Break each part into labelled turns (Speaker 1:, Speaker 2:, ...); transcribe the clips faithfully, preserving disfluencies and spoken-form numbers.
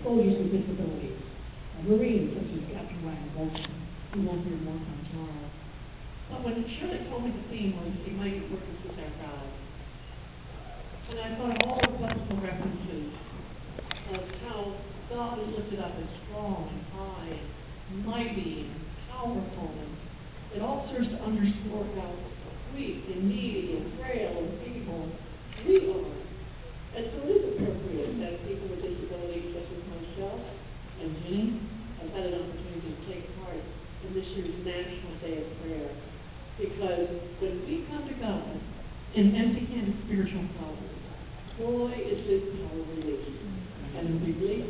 Speaker 1: soldiers with disabilities, uh, Marines such as Captain Ryan Dobson, who won't hear more from tomorrow. But when Shirley told me the theme was Ignite Workers with Our God, and I thought of all the biblical references of how God is lifted up as strong and high and mighty and powerful, and it all serves to underscore how weak and needy and frail and feeble we are. And so it is appropriate that people with disabilities such as myself and Jenny have had an opportunity to take part in this year's National Day of Prayer. Because when we come to God in empty-handed spiritual power, boy, is His power released. And we release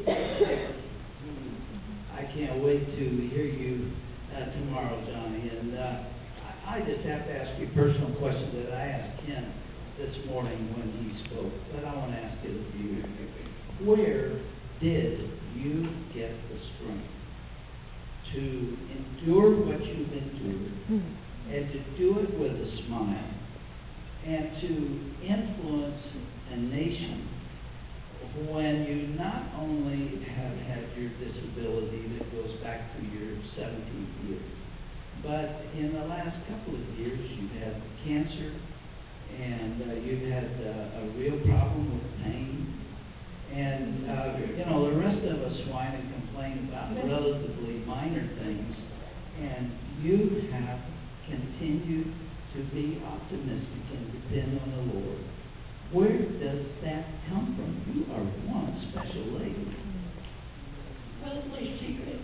Speaker 2: I can't wait to hear you uh, tomorrow, Johnny. And uh, I, I just have to ask you a personal question that I asked Ken this morning when he spoke. But I want to ask it of you. Where did you get the strength to endure what you've endured and to do it with a smile and to influence a nation when you not only have had your disability that goes back to your seventeenth year, but in the last couple of years you've had cancer and uh, you've had uh, a real problem with pain. And, uh, you know, the rest of us whine and complain about relatively minor things, and you have continued to be optimistic and depend on the Lord. Where does that come from? You are one special lady.
Speaker 1: Well, it's my secret.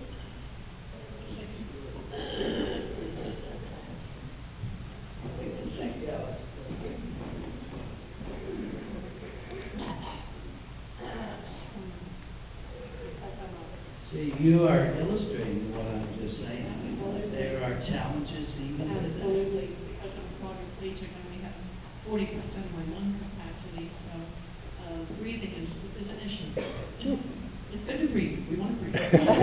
Speaker 1: Wait a second, Alice.
Speaker 2: See, you are illustrating what I'm just saying. There are challenges even today.
Speaker 1: Absolutely, because I'm quadriplegic, I only have forty percent of my lung capacity, so uh, breathing is, is an issue. It's good to breathe. We want to breathe.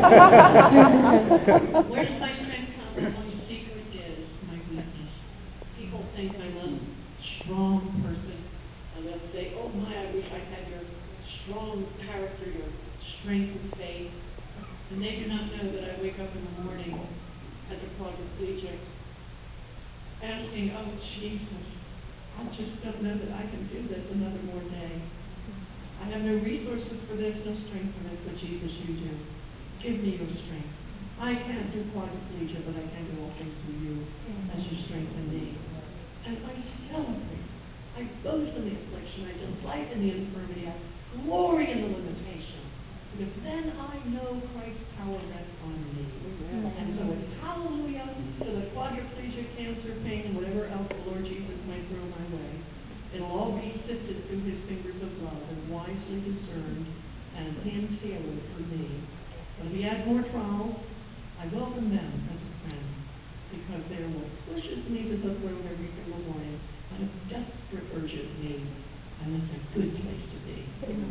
Speaker 1: Where does my strength come from? My secret is my weakness. People think I'm a strong person, and they'll say, "Oh my, I wish I had your strong character, your strength and faith." And they do not know that I wake up in the morning as a quadriplegic asking, "Oh Jesus, I just don't know that I can do this another more day. I have no resources for this, no strength for this, but Jesus, you do. Give me your strength. I can't do quadriplegia, but I can do all things through you as you strengthen me." And I celebrate. I boast in the affliction. I delight in the infirmity. I glory in the limitation. Because then I know Christ's power rests on me. And so it's hallelujah to the quadriplegia, cancer, pain, and whatever else the Lord Jesus might throw my way. It'll all be sifted through His fingers of love and wisely discerned and hand-tailored for me. But if He adds more trials, I welcome them as a friend, because they are what pushes me to the throne every single morning out of desperate urgent need. And it's a good place to be.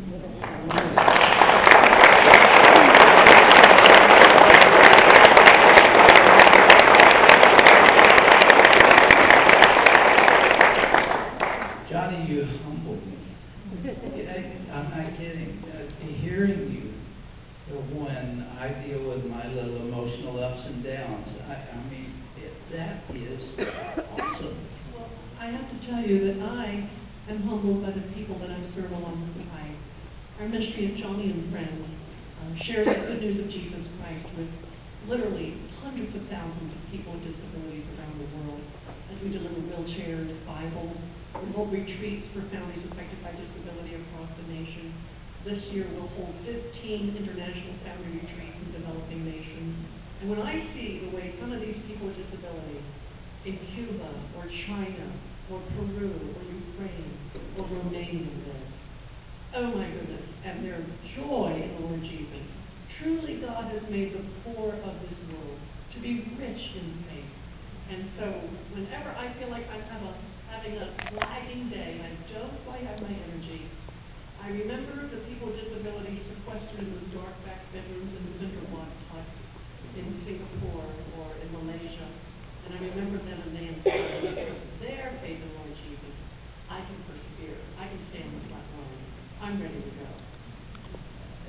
Speaker 2: Johnny, you humbled me. I'm not kidding. Uh, hearing you when I deal with my little emotional ups and downs, I, I mean, it, that is awesome.
Speaker 1: Well, I have to tell you that I am humbled by the people that I serve alongside. Our ministry of Joni and Friends uh, shares the good news of Jesus Christ with literally hundreds of thousands of people with disabilities around the world as we deliver wheelchairs, Bibles, we hold retreats for families affected by disability across the nation. This year we'll hold fifteen international family retreats in developing nations. And when I see the way some of these people with disabilities in Cuba or China or Peru or Ukraine or Romania live, oh my goodness, and their joy in the Lord Jesus. Truly God has made the poor of this world to be rich in faith. And so whenever I feel like I'm have a, having a lagging day and I don't quite have my energy, I remember the people with disabilities sequestered in those dark back bedrooms in the Cinderblock hut in Singapore or in Malaysia. And I remember them and they inspired me with their faith in Lord Jesus. I can persevere. I can stand the front line. I'm ready to go.
Speaker 2: Uh,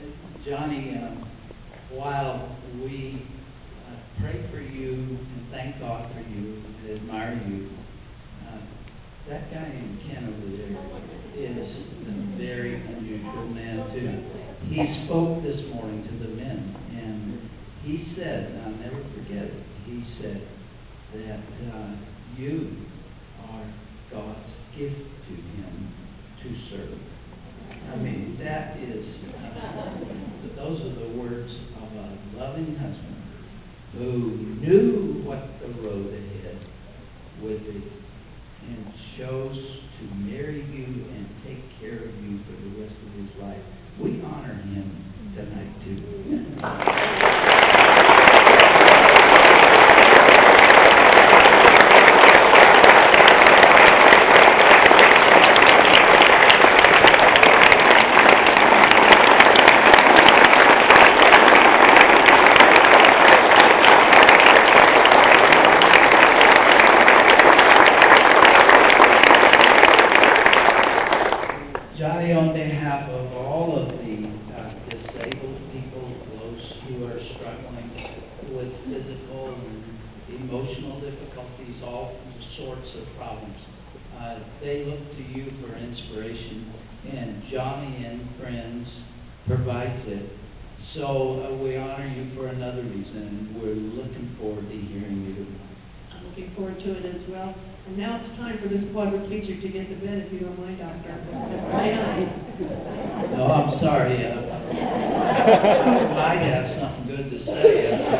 Speaker 2: Johnny, um, while we uh, pray for you and thank God for you and admire you, uh, that guy in Ken over there is a very unusual man too. He spoke this morning to the men, and he said, and I'll never forget it, he said that uh, you are God's gift to him to serve. I mean, that is, uh, those are the words of a loving husband who knew what the road ahead would be and chose to marry you and take care of you for the rest of his life. We honor him tonight, too. Johnny, on behalf of all of the uh, disabled people, those who are struggling with physical and emotional difficulties, all sorts of problems, uh, they look to you for inspiration, and Johnny and Friends provides it. So uh, we honor you for another reason, and we're looking forward to hearing you.
Speaker 1: I'm looking forward to it as well. And now it's time for this quadriplegic to get to bed, if you don't mind, Doctor. May I?
Speaker 2: No, I'm sorry. Uh, I might have something good to say.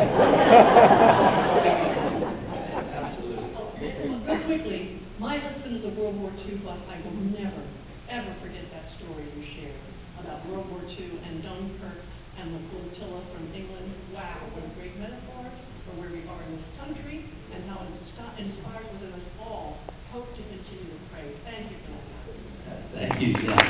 Speaker 2: Absolutely.
Speaker 1: Real quickly, my husband is a World War Two buff. I will never, ever forget that story you shared about World War Two and Dunkirk and the flotilla from England. Wow, what a great metaphor for where we are in this country and how it inspires within us all hope to continue to pray. Thank you for that.
Speaker 2: Thank you, John.